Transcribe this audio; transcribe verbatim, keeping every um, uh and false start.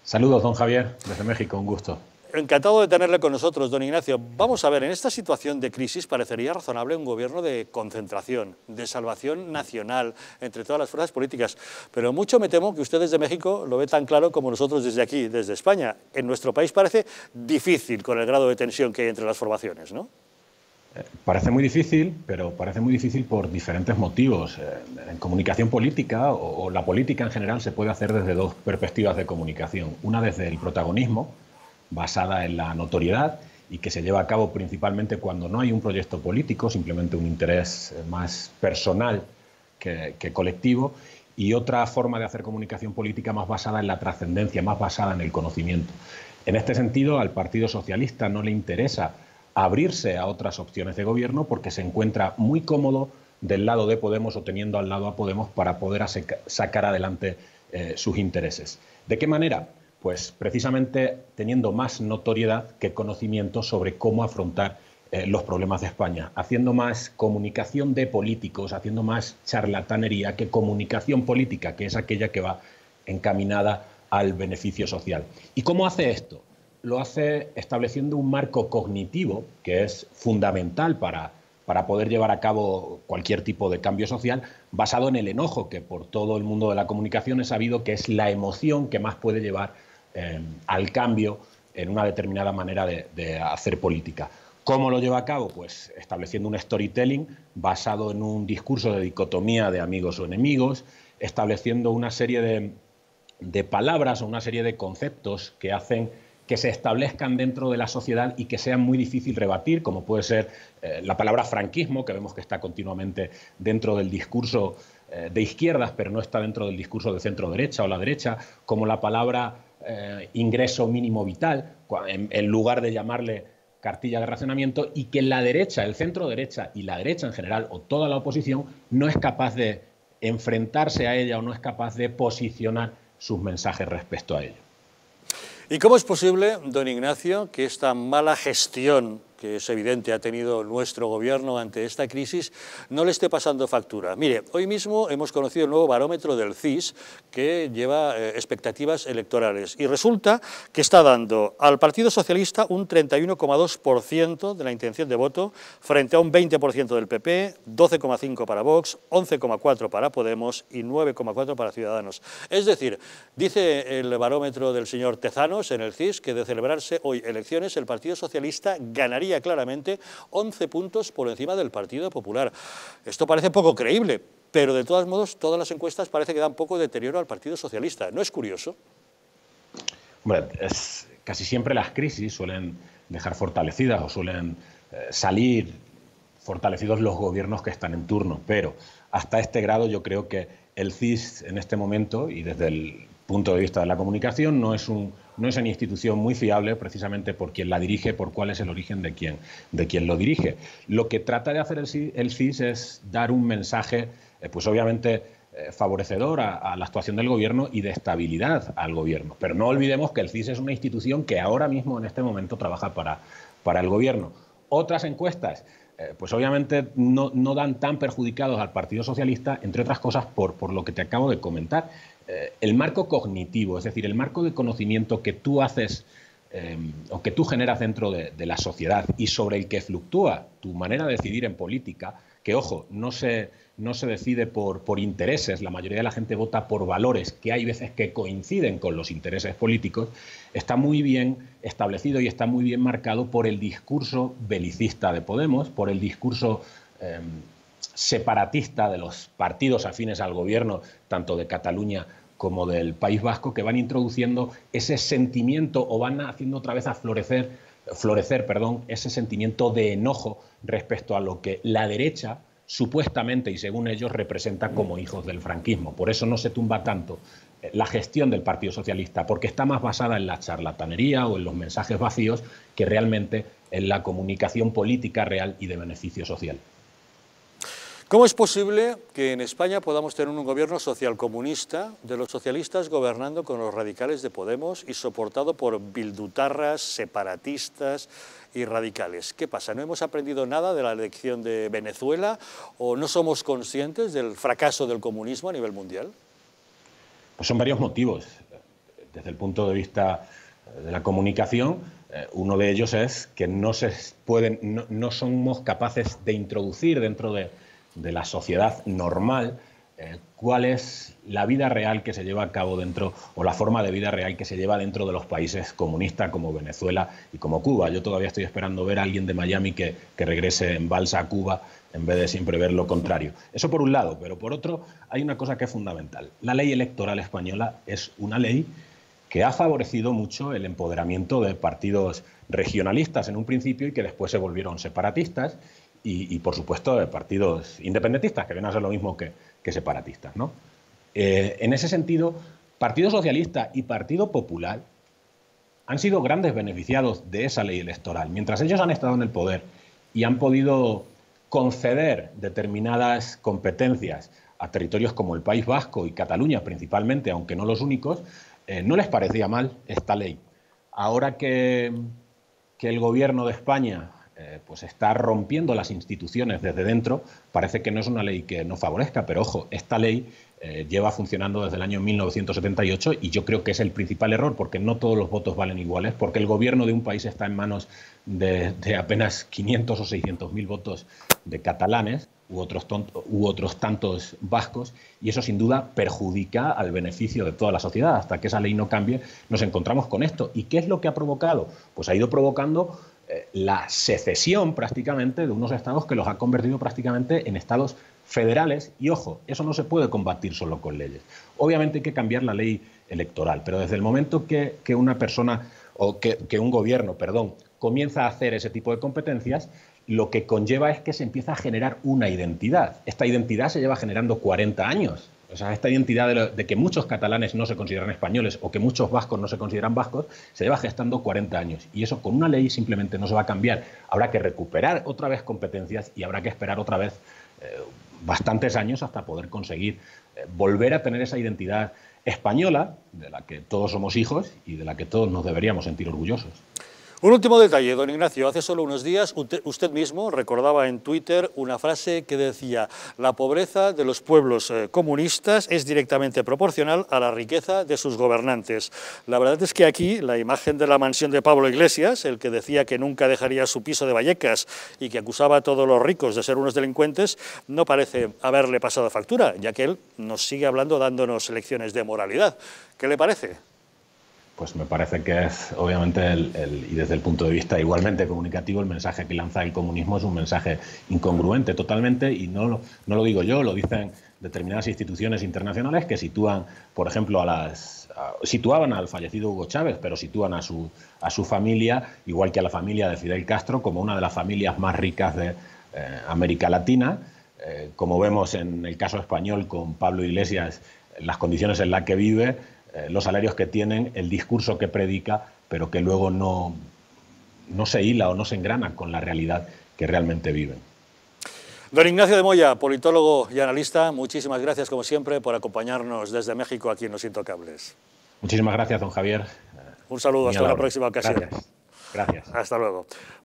Saludos, don Javier, desde México, un gusto. Encantado de tenerle con nosotros, don Ignacio. Vamos a ver, en esta situación de crisis parecería razonable un gobierno de concentración, de salvación nacional entre todas las fuerzas políticas, pero mucho me temo que usted desde México lo ve tan claro como nosotros desde aquí, desde España. En nuestro país parece difícil con el grado de tensión que hay entre las formaciones, ¿no? Eh, parece muy difícil, pero parece muy difícil por diferentes motivos. Eh, en comunicación política o, o la política en general se puede hacer desde dos perspectivas de comunicación. Una desde el protagonismo, basada en la notoriedad y que se lleva a cabo principalmente cuando no hay un proyecto político, simplemente un interés más personal que, que colectivo, y otra forma de hacer comunicación política más basada en la trascendencia, más basada en el conocimiento. En este sentido, al Partido Socialista no le interesa abrirse a otras opciones de gobierno porque se encuentra muy cómodo del lado de Podemos o teniendo al lado a Podemos para poder sacar adelante eh, sus intereses. ¿De qué manera? Pues precisamente teniendo más notoriedad que conocimiento sobre cómo afrontar eh, los problemas de España, haciendo más comunicación de políticos, haciendo más charlatanería que comunicación política, que es aquella que va encaminada al beneficio social. ¿Y cómo hace esto? Lo hace estableciendo un marco cognitivo que es fundamental para, para poder llevar a cabo cualquier tipo de cambio social, basado en el enojo, que por todo el mundo de la comunicación es sabido que es la emoción que más puede llevar Eh, al cambio en una determinada manera de, de hacer política. ¿Cómo lo lleva a cabo? Pues estableciendo un storytelling basado en un discurso de dicotomía de amigos o enemigos, estableciendo una serie de, de palabras o una serie de conceptos que hacen que se establezcan dentro de la sociedad y que sean muy difícil rebatir, como puede ser eh, la palabra franquismo, que vemos que está continuamente dentro del discurso eh, de izquierdas, pero no está dentro del discurso de centro-derecha o la derecha, como la palabra Eh, ingreso mínimo vital, en, en lugar de llamarle cartilla de racionamiento, y que la derecha, el centro derecha y la derecha en general, o toda la oposición, no es capaz de enfrentarse a ella o no es capaz de posicionar sus mensajes respecto a ello. ¿Y cómo es posible, don Ignacio, que esta mala gestión que es evidente ha tenido nuestro gobierno ante esta crisis, no le esté pasando factura? Mire, hoy mismo hemos conocido el nuevo barómetro del C I S que lleva eh, expectativas electorales y resulta que está dando al Partido Socialista un treinta y uno coma dos por ciento de la intención de voto frente a un veinte por ciento del P P, doce coma cinco por ciento para Vox, once coma cuatro por ciento para Podemos y nueve coma cuatro por ciento para Ciudadanos. Es decir, dice el barómetro del señor Tezanos en el C I S que de celebrarse hoy elecciones el Partido Socialista ganaría claramente once puntos por encima del Partido Popular. Esto parece poco creíble, pero de todos modos todas las encuestas parece que dan poco deterioro al Partido Socialista. ¿No es curioso? Hombre, es, casi siempre las crisis suelen dejar fortalecidas o suelen eh, salir fortalecidos los gobiernos que están en turno, pero hasta este grado yo creo que el C I S en este momento y desde el punto de vista de la comunicación no es, un, no es una institución muy fiable precisamente por quien la dirige, por cuál es el origen de quien, de quien lo dirige. Lo que trata de hacer el, el C I S es dar un mensaje, eh, pues obviamente eh, favorecedor a, a la actuación del gobierno y de estabilidad al gobierno. Pero no olvidemos que el C I S es una institución que ahora mismo en este momento trabaja para, para el gobierno. Otras encuestas, Eh, pues obviamente no, no dan tan perjudicados al Partido Socialista, entre otras cosas por, por lo que te acabo de comentar. Eh, el marco cognitivo, es decir, el marco de conocimiento que tú haces eh, o que tú generas dentro de, de la sociedad y sobre el que fluctúa tu manera de decidir en política, que ojo, no se, no se decide por, por intereses, la mayoría de la gente vota por valores que hay veces que coinciden con los intereses políticos, está muy bien establecido y está muy bien marcado por el discurso belicista de Podemos, por el discurso eh, separatista de los partidos afines al gobierno, tanto de Cataluña como del País Vasco, que van introduciendo ese sentimiento o van haciendo otra vez a florecer, florecer perdón, ese sentimiento de enojo respecto a lo que la derecha supuestamente y según ellos representa como hijos del franquismo. Por eso no se tumba tanto la gestión del Partido Socialista, porque está más basada en la charlatanería o en los mensajes vacíos que realmente en la comunicación política real y de beneficio social. ¿Cómo es posible que en España podamos tener un gobierno socialcomunista de los socialistas gobernando con los radicales de Podemos y soportado por bildutarras, separatistas y radicales? ¿Qué pasa? ¿No hemos aprendido nada de la lección de Venezuela o no somos conscientes del fracaso del comunismo a nivel mundial? Pues son varios motivos. desde el punto de vista de la comunicación, eh, uno de ellos es que no, se pueden, no, no somos capaces de introducir dentro de, de la sociedad normal eh, cuál es la vida real que se lleva a cabo dentro, o la forma de vida real que se lleva dentro de los países comunistas como Venezuela y como Cuba. Yo todavía estoy esperando ver a alguien de Miami que, que regrese en balsa a Cuba en vez de siempre ver lo contrario. Eso por un lado, pero por otro hay una cosa que es fundamental. La ley electoral española es una ley que ha favorecido mucho el empoderamiento de partidos regionalistas en un principio y que después se volvieron separatistas y, y por supuesto, de partidos independentistas, que vienen a ser lo mismo que, que separatistas, ¿no? Eh, en ese sentido, Partido Socialista y Partido Popular han sido grandes beneficiados de esa ley electoral. Mientras ellos han estado en el poder y han podido conceder determinadas competencias a territorios como el País Vasco y Cataluña principalmente, aunque no los únicos, eh, no les parecía mal esta ley. Ahora que, que el gobierno de España eh, pues está rompiendo las instituciones desde dentro, parece que no es una ley que no favorezca, pero ojo, esta ley eh, lleva funcionando desde el año mil novecientos setenta y ocho y yo creo que es el principal error, porque no todos los votos valen iguales, porque el gobierno de un país está en manos de, de apenas quinientos o seiscientos mil votos de catalanes u otros, tonto, u otros tantos vascos, y eso sin duda perjudica al beneficio de toda la sociedad. Hasta que esa ley no cambie, nos encontramos con esto. ¿Y qué es lo que ha provocado? Pues ha ido provocando eh, la secesión prácticamente de unos estados que los ha convertido prácticamente en estados federales, y ojo, eso no se puede combatir solo con leyes. Obviamente hay que cambiar la ley electoral, pero desde el momento que, que una persona, o que, que un gobierno, perdón, comienza a hacer ese tipo de competencias, lo que conlleva es que se empieza a generar una identidad. Esta identidad se lleva generando cuarenta años. O sea, esta identidad de, lo, de que muchos catalanes no se consideran españoles o que muchos vascos no se consideran vascos, se lleva gestando cuarenta años. Y eso con una ley simplemente no se va a cambiar. Habrá que recuperar otra vez competencias y habrá que esperar otra vez eh, bastantes años hasta poder conseguir eh, volver a tener esa identidad española, de la que todos somos hijos y de la que todos nos deberíamos sentir orgullosos. Un último detalle, don Ignacio. Hace solo unos días usted mismo recordaba en Twitter una frase que decía: la pobreza de los pueblos eh, comunistas es directamente proporcional a la riqueza de sus gobernantes. La verdad es que aquí la imagen de la mansión de Pablo Iglesias, el que decía que nunca dejaría su piso de Vallecas y que acusaba a todos los ricos de ser unos delincuentes, no parece haberle pasado factura, ya que él nos sigue hablando dándonos lecciones de moralidad. ¿Qué le parece? Pues me parece que es, obviamente, el, el, y desde el punto de vista igualmente comunicativo, el mensaje que lanza el comunismo es un mensaje incongruente totalmente, y no lo, no lo digo yo, lo dicen determinadas instituciones internacionales que sitúan, por ejemplo, a las, a, situaban al fallecido Hugo Chávez, pero sitúan a su, a su familia, igual que a la familia de Fidel Castro, como una de las familias más ricas de eh, América Latina. Eh, como vemos en el caso español con Pablo Iglesias, las condiciones en las que vive, los salarios que tienen, el discurso que predica, pero que luego no, no se hila o no se engrana con la realidad que realmente viven. Don Ignacio de Moya, politólogo y analista, muchísimas gracias, como siempre, por acompañarnos desde México aquí en Los Intocables. Muchísimas gracias, don Javier. Un saludo, hasta una próxima ocasión. Gracias. Gracias. Hasta luego.